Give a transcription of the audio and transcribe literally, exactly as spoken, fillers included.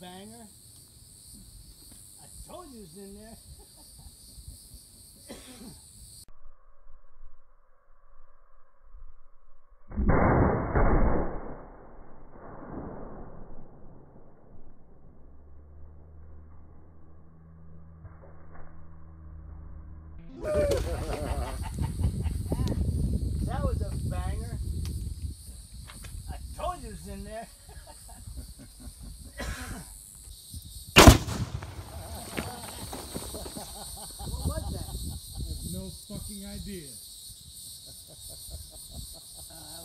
banger. I told you it was in there. That was a banger. I told you it was in there. What was that? I have no fucking idea. Uh,